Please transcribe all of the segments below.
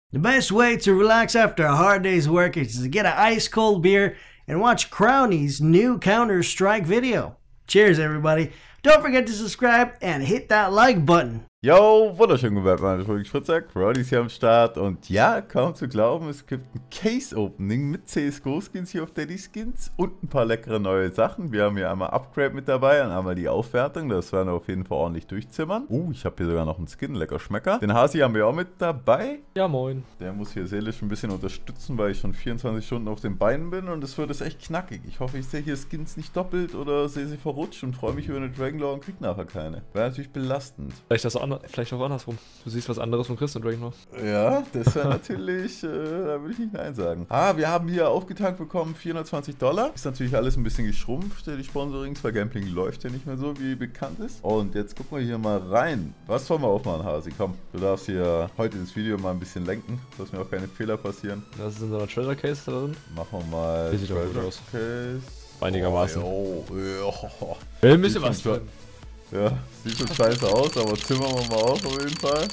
The best way to relax after a hard day's work is to get an ice cold beer and watch Crowny's new Counter-Strike video. Cheers, everybody. Don't forget to subscribe and hit that like button. Yo, wunderschönen guten Tag, meine Freunde, Spritzer, Crowdy ist hier am Start und ja, kaum zu glauben, es gibt ein Case-Opening mit CSGO-Skins hier auf Daddy-Skins und ein paar leckere neue Sachen. Wir haben hier einmal Upgrade mit dabei und einmal die Aufwertung, das werden wir auf jeden Fall ordentlich durchzimmern. Ich habe hier sogar noch einen Skin, lecker Schmecker. Den Hasi haben wir auch mit dabei. Ja, moin. Der muss hier seelisch ein bisschen unterstützen, weil ich schon 24 Stunden auf den Beinen bin und es wird jetzt echt knackig. Ich hoffe, ich sehe hier Skins nicht doppelt oder sehe sie verrutscht und freue mich über eine Dragonlore und krieg nachher keine. Wäre natürlich belastend. Vielleicht auch andersrum. Du siehst was anderes von Chris und Dragonlore. Ja, das wäre natürlich, da würde ich nicht Nein sagen. Wir haben hier aufgetankt bekommen $420. Ist natürlich alles ein bisschen geschrumpft, die Sponsorings, weil Gambling läuft ja nicht mehr so, wie bekannt ist. Und jetzt gucken wir hier mal rein. Was wollen wir aufmachen, Hasi? Komm, du darfst hier heute das Video mal ein bisschen lenken, dass mir auch keine Fehler passieren. Das ist in so einer Treasure Case da drin. Machen wir mal Die sieht doch gut Treasure aus. Case. Einigermaßen. Ein bisschen was drin. Ja, sieht schon scheiße aus, aber zimmern wir mal auf jeden Fall.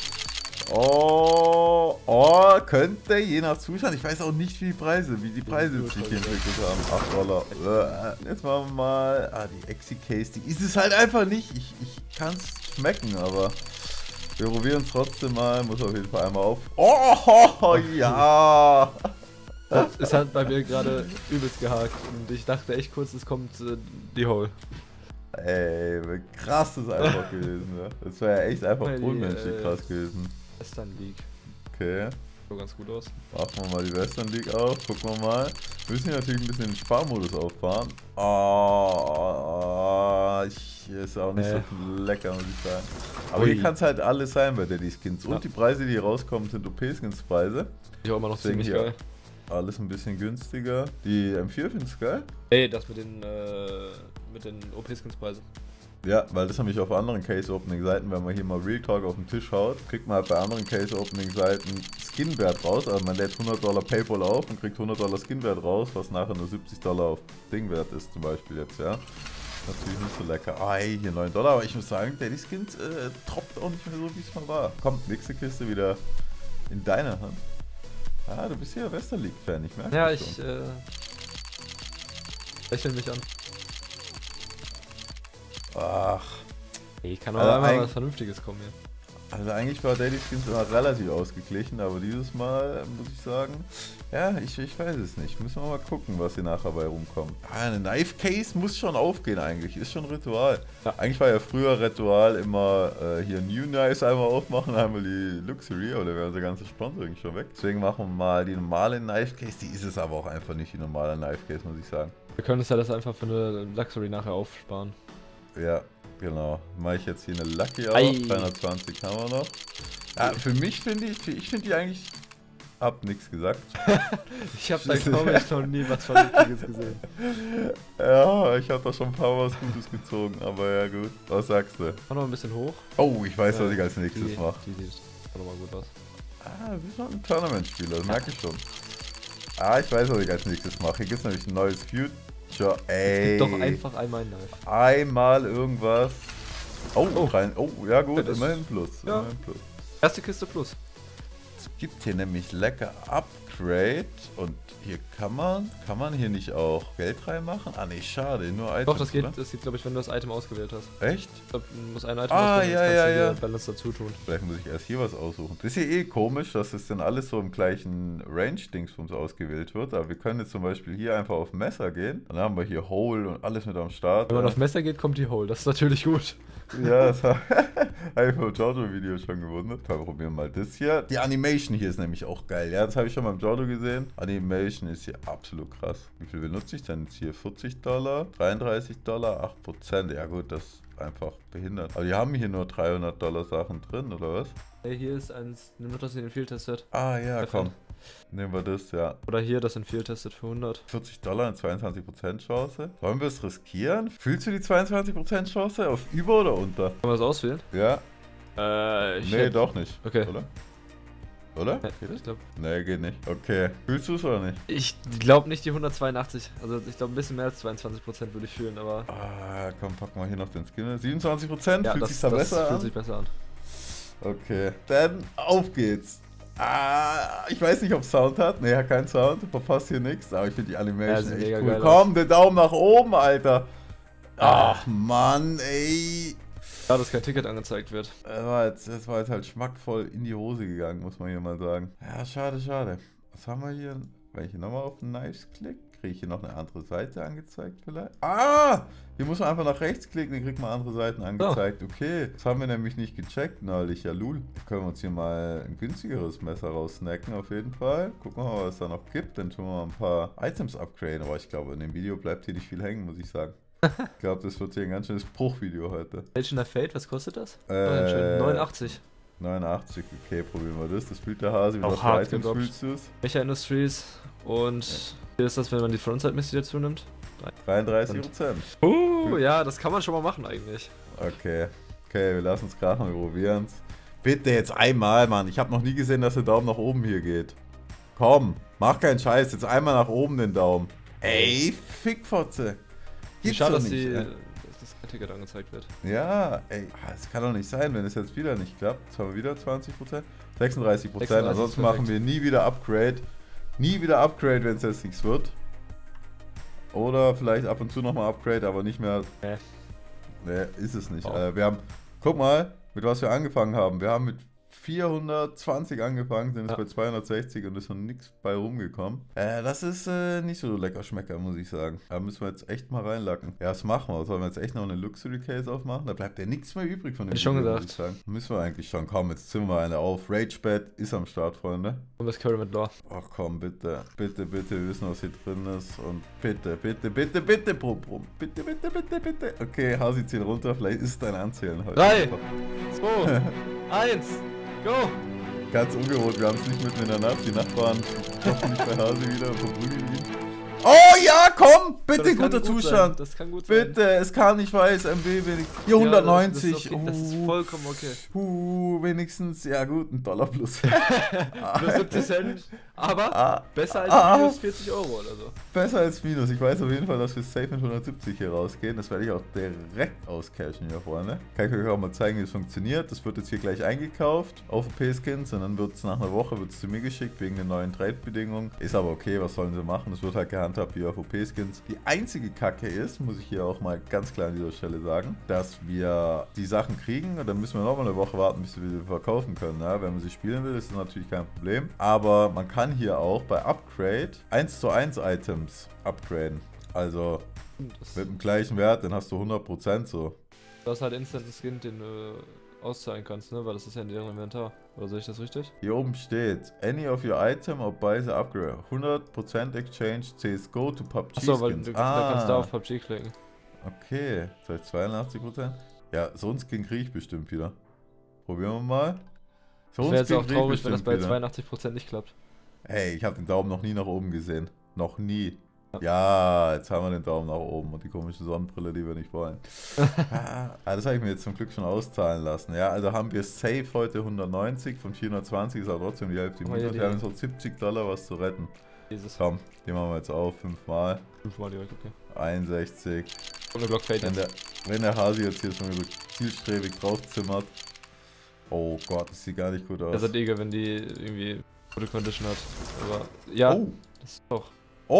Oh, könnte, je nach Zustand. Ich weiß auch nicht, wie die Preise sich hier entwickelt haben. $8. Jetzt machen wir mal. Die Exi-Case, die ist es halt einfach nicht. Ich kann es schmecken, aber wir probieren es trotzdem mal. Muss auf jeden Fall einmal auf. Oh, ja. Das ist halt bei mir gerade übelst gehakt. Und ich dachte echt kurz, es kommt die Hole. Ey, krass das einfach gewesen, ne? Das wäre ja echt einfach unmenschlich krass gewesen. Western League. Okay. So ganz gut aus. Machen wir mal die Western League auf, gucken wir mal. Wir müssen hier natürlich ein bisschen den Sparmodus auffahren. Ist auch nicht so lecker, muss ich sagen. Aber hier kann es halt alles sein bei Daddy Skins. Und die Preise, die hier rauskommen, sind OP-Skins-Preise. Die auch immer noch ziemlich geil. Alles ein bisschen günstiger. Die M4 findest du geil? Ey, das mit den OP-Skins-Preisen. Ja, weil das habe ich auf anderen Case-Opening-Seiten, wenn man hier mal Real Talk auf den Tisch haut, kriegt man halt bei anderen Case-Opening-Seiten Skin-Wert raus. Also man lädt $100 Paypal auf und kriegt $100 Skin-Wert raus, was nachher nur $70 auf Ding-Wert ist zum Beispiel jetzt, ja. Natürlich nicht so lecker. Ey, hier $9. Aber ich muss sagen, Daddy Skins troppt auch nicht mehr so, wie es mal war. Kommt, nächste Kiste wieder in deiner Hand. Du bist hier Western League-Fan, ich merke. Ja, ich lächle mich an. Ach. Hey, kann auch einmal was Vernünftiges kommen hier. Also eigentlich war Daddy Skins immer relativ ausgeglichen, aber dieses Mal muss ich sagen, ja, ich weiß es nicht. Müssen wir mal gucken, was hier nachher bei rumkommt. Eine Knife Case muss schon aufgehen eigentlich, ist schon Ritual. Ja. Eigentlich war ja früher Ritual immer hier New Knives einmal aufmachen, einmal die Luxury, oder wäre unser ganzes Sponsoring schon weg. Deswegen machen wir mal die normale Knife Case, die ist es aber auch einfach nicht, die normale Knife Case, muss ich sagen. Wir können uns ja das einfach für eine Luxury nachher aufsparen. Ja, genau. Mache ich jetzt hier eine Lucky auf. 320 haben wir noch. Ja, für mich finde ich die eigentlich. Hab nichts gesagt. Ich habe da glaube ich noch nie was Vernünftiges gesehen. Ja, ich habe da schon ein paar Mal was Gutes gezogen, aber ja gut. Was sagst du? Mach noch ein bisschen hoch. Oh, ich weiß, was ich als nächstes mache. Die sieht auch nochmal gut aus. Wir sind noch ein Tournament-Spieler, das merke ich schon. Ich weiß, was ich als nächstes mache. Hier gibt es nämlich ein neues Feud. Ey. Es gibt doch einfach einmal ein Knife. Einmal irgendwas. Ja gut, immerhin Plus. Ja. Immerhin Plus. Erste Kiste Plus. Es gibt hier nämlich lecker Upgrade und hier kann man hier nicht auch Geld reinmachen? Nee, schade, nur Items. Doch, das geht glaube ich, wenn du das Item ausgewählt hast. Echt? Ich glaube, du musst ein Item auswählen, kannst du dir Balance dazu tun. Vielleicht muss ich erst hier was aussuchen. Das ist hier komisch, dass es dann alles so im gleichen Range-Dingsbums ausgewählt wird, aber wir können jetzt zum Beispiel hier einfach auf Messer gehen. Dann haben wir hier Hole und alles mit am Start. Wenn man auf Messer geht, kommt die Hole, das ist natürlich gut. Ja, das habe ich beim Jordo-Video schon gewundert. Wir probieren mal das hier. Die Animation hier ist nämlich auch geil. Ja, das habe ich schon beim Jordo gesehen. Animation ist hier absolut krass. Wie viel benutze ich denn jetzt hier? $40, $33, 8%. Ja gut, das ist einfach behindert. Aber die haben hier nur $300 Sachen drin, oder was? Hey, hier ist eins. Nimm doch das in den Field-Testet. Ja, komm. Nehmen wir das, ja. Oder hier, das in Field-Testet für 100. $40, eine 22% Chance. Wollen wir es riskieren? Fühlst du die 22% Chance auf über oder unter? Kann man das auswählen? Ja. Nee, doch nicht. Okay. Oder? Ja, ich glaube. Nee, geht nicht. Okay. Fühlst du es oder nicht? Ich glaube nicht die 182. Also ich glaube ein bisschen mehr als 22% würde ich fühlen, aber. Komm, packen wir hier noch den Skin. 27%? Ja, fühlt sich da besser an? Fühlt sich besser an. Okay. Dann auf geht's. Ich weiß nicht, ob es Sound hat. Ne, hat keinen Sound. Verpasst hier nichts. Aber ich finde die Animation echt cool. Geil Komm, den Daumen nach oben, Alter. Ach, Mann, ey. Ja, dass kein Ticket angezeigt wird. Das war jetzt halt schmackvoll in die Hose gegangen, muss man hier mal sagen. Ja, schade, schade. Was haben wir hier? Wenn ich hier nochmal auf den Knives klicke, kriege ich hier noch eine andere Seite angezeigt vielleicht? Hier muss man einfach nach rechts klicken, dann kriegt man andere Seiten angezeigt. Okay, das haben wir nämlich nicht gecheckt neulich. Ja, lul. Da können wir uns hier mal ein günstigeres Messer raussnacken auf jeden Fall. Gucken wir mal, was es da noch gibt. Dann tun wir mal ein paar Items upgraden. Aber ich glaube, in dem Video bleibt hier nicht viel hängen, muss ich sagen. Ich glaube, das wird hier ein ganz schönes Bruchvideo heute. Legend of Fate, was kostet das? 89. 89, okay, probieren wir das. Das fühlt der Hase. Wie auch was hart für Items gedroppt. fühlst du es? Mecha Industries und hier ist das, wenn man die Frontside-Missie dazu nimmt. 33%. Ja, das kann man schon mal machen eigentlich. Okay, wir lassen es krachen, wir probieren es. Bitte jetzt einmal, Mann. Ich habe noch nie gesehen, dass der Daumen nach oben hier geht. Komm, mach keinen Scheiß. Jetzt einmal nach oben den Daumen. Ey, Fickfotze. Gibt's Schade, doch dass nicht. das Ticket angezeigt wird. Ja, ey, das kann doch nicht sein, wenn es jetzt wieder nicht klappt. Jetzt haben wir wieder 20%. 36%. Ansonsten machen wir nie wieder Upgrade. Nie wieder Upgrade, wenn es jetzt nichts wird. Oder vielleicht ab und zu nochmal Upgrade, aber nicht mehr. Nee, ist es nicht. Oh. Wir haben, guck mal, mit was wir angefangen haben. Wir haben mit 420 angefangen, sind jetzt bei 260 und ist noch nichts bei rumgekommen. Das ist nicht so lecker Schmecker, muss ich sagen. Da müssen wir jetzt echt mal reinlacken. Ja, das machen wir. Sollen wir jetzt echt noch eine Luxury Case aufmachen? Da bleibt ja nichts mehr übrig von dem Hab ich schon Video, gesagt. muss ich sagen. Müssen wir eigentlich schon. Komm, jetzt zimmern wir eine auf. Ragebed ist am Start, Freunde. Und das Curry mit Lore. Ach komm, bitte. Bitte, bitte, wir wissen, was hier drin ist. Und bitte, bitte, bitte, bitte, Brumm. Bitte, bitte, bitte, bitte. Okay, Hasi, zähl runter. Vielleicht ist es dein Anzählen heute. 3, 2, 1, go! Ganz ungewohnt, wir haben es nicht mitten in der Nacht. Die Nachbarn klopfen nicht bei Hase wieder und verprügeln ihn. Oh ja, komm! Bitte, guter Zustand. Das kann gut sein. Bitte, es kann nicht weiß, MB wenigstens. Hier 190. Das ist vollkommen okay. Wenigstens, ja gut, $1 plus. Nur 70 Cent, aber besser als minus 40 Euro oder so. Besser als minus. Ich weiß auf jeden Fall, dass wir safe mit 170 hier rausgehen. Das werde ich auch direkt auscashen hier vorne. Kann ich euch auch mal zeigen, wie es funktioniert. Das wird jetzt hier gleich eingekauft auf OP-Skins und dann wird es nach einer Woche zu mir geschickt wegen den neuen Trade-Bedingungen. Ist aber okay, was sollen sie machen? Es wird halt gehandhabt wie auf OP-Skins. Die einzige Kacke ist, muss ich hier auch mal ganz klar an dieser Stelle sagen, dass wir die Sachen kriegen und dann müssen wir nochmal eine Woche warten, bis wir sie verkaufen können. Ja, wenn man sie spielen will, ist das natürlich kein Problem. Aber man kann hier auch bei Upgrade 1:1 Items upgraden. Also mit dem gleichen Wert, dann hast du 100% so. Du hast halt Instant einen Skin, den du auszahlen kannst, ne? Weil das ist ja in deren Inventar. Oder sehe ich das richtig? Hier oben steht, any of your item or buy the upgrade. 100% exchange CSGO to PUBG Achso, weil Skins. da kannst du auf PUBG klicken. Okay, das heißt 82%. Ja, so ein Skin kriege ich bestimmt wieder. Probieren wir mal. So Ich ein wäre jetzt Skin auch krieg ich traurig, wenn das bei bestimmt 82% nicht klappt. Hey, ich habe den Daumen noch nie nach oben gesehen. Noch nie. Ja, jetzt haben wir den Daumen nach oben und die komische Sonnenbrille, die wir nicht wollen. Das habe ich mir jetzt zum Glück schon auszahlen lassen. Ja, also haben wir safe heute 190, von 420 ist aber trotzdem die Hälfte minus. Wir haben jetzt noch $70 was zu retten. Jesus. Komm, den machen wir jetzt auf, 5-mal. 5-mal direkt, okay. 61. Und eine Glock Fade. Wenn der Hasi jetzt hier schon so zielstrebig draufzimmert. Oh Gott, das sieht gar nicht gut aus. Das ist egal, wenn die irgendwie gute Condition hat. Aber ja, Oh. das ist doch.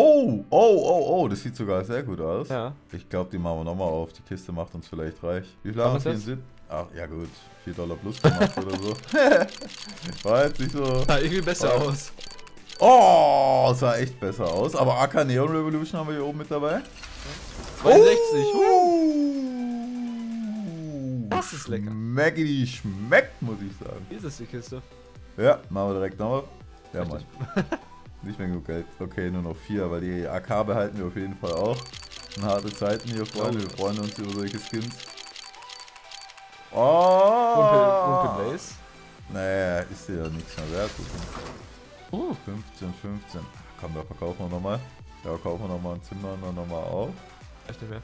Oh, das sieht sogar sehr gut aus. Ja. Ich glaube, die machen wir nochmal auf. Die Kiste macht uns vielleicht reich. Wie viel Machen haben wir wir's sind? Ach, ja gut. $4 plus gemacht oder so. War jetzt nicht so. Sah irgendwie besser aus. Oh, sah echt besser aus. Aber AK Neon Revolution haben wir hier oben mit dabei. 62. Das ist lecker. Maggie schmeckt, muss ich sagen. Wie ist es, die Kiste? Ja, machen wir direkt nochmal. Ja, Mann. Nicht mehr genug Geld. Okay, nur noch 4, weil die AK behalten wir auf jeden Fall auch. Und harte Zeiten hier, Freunde. Wir freuen uns über solche Skins. Oh! Rumpel Blaze. Naja, ist ja nichts mehr wert. 15. Komm, da verkaufen wir nochmal. Da kaufen wir nochmal ein Zimmer und dann nochmal auf. Echt nicht mehr.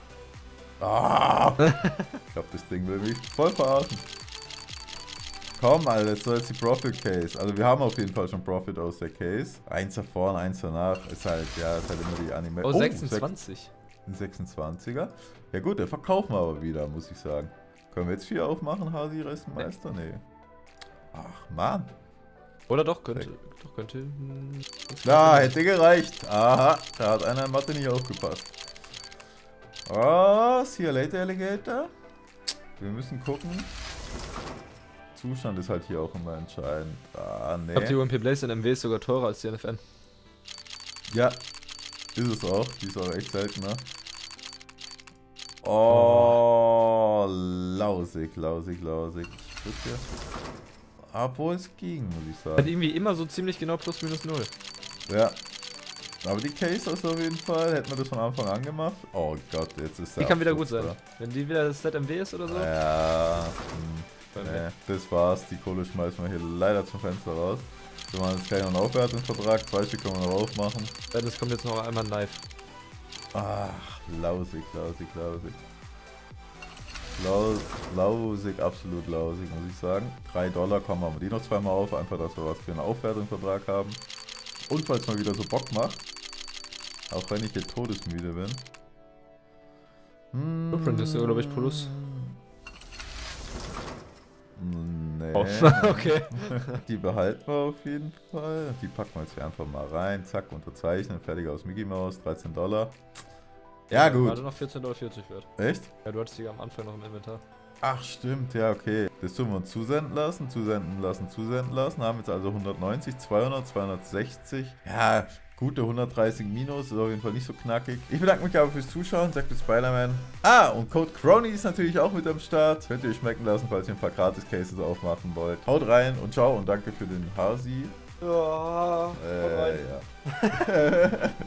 Ich glaube, das Ding will mich voll verarschen. Komm, Alter, das soll jetzt die Profit Case. Also wir haben auf jeden Fall schon Profit aus der Case. Eins davor, eins danach. Ist halt, ja, ist halt immer die Anime. Oh, 26. Ein 26er. Ja gut, den verkaufen wir aber wieder, muss ich sagen. Können wir jetzt 4 aufmachen, Hasi, Ressenmeister? Nee. Ach, Mann. Oder doch, könnte. Ja, hätte gereicht. Aha, da hat einer in Mathe nicht aufgepasst. Oh, see you later, Alligator. Wir müssen gucken. Zustand ist halt hier auch immer entscheidend. Ah, Ich glaube, die nee. UMP Blaze in MW ist sogar teurer als die NFN. Ja, ist es auch. Die ist auch echt selten, ne? Oh, lausig. Hier. Obwohl es ging, muss ich Hat sagen. irgendwie immer so ziemlich genau plus minus 0. Ja. Aber die Case ist auf jeden Fall. Hätten wir das von Anfang an gemacht. Oh Gott, jetzt ist der Die kann wieder Absturz gut sein. da. Wenn die wieder das ZMW ist oder so. Ja, Beim nee, das war's. Die Kohle schmeißen wir hier leider zum Fenster raus. Wir machen jetzt keinen Aufwertungsvertrag. 2 Stück können wir noch aufmachen. Das kommt jetzt noch einmal live. Ach, lausig. Lausig, absolut lausig, muss ich sagen. $3 kommen wir die noch zweimal auf, einfach, dass wir was für einen Aufwertungsvertrag haben. Und falls mal wieder so Bock macht, auch wenn ich hier todesmüde bin. Blueprint ist ja, glaube ich, plus. Nee. Oh, okay. Die behalten wir auf jeden Fall. Die packen wir jetzt hier einfach mal rein. Zack, unterzeichnen. Fertig aus Mickey Mouse. $13. Ja, gut. Gerade noch 14,40 $ wert. Echt? Ja, du hattest die am Anfang noch im Inventar. Ach, stimmt. Ja, okay. Das tun wir uns zusenden lassen. Haben jetzt also 190, 200, 260. Ja, gute 130 minus. Ist auf jeden Fall nicht so knackig. Ich bedanke mich aber fürs Zuschauen. Sagt bis Spider-Man. Ah, und Code Crony ist natürlich auch mit am Start. Könnt ihr euch schmecken lassen, falls ihr ein paar Gratis-Cases aufmachen wollt. Haut rein und ciao und danke für den Hasi. Ja, Ja.